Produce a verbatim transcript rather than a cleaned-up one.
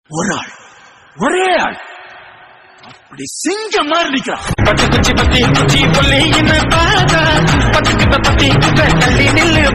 ஒரு ஆள், ஒரே ஆள் அப்படி சிங்கம் மாதிரி நிக்கிறான். பட்டு குச்சி பத்தி குச்சி புள்ளி என்ன பாதா பட்டுக்கிட்ட பத்தி தள்ளி நில்லு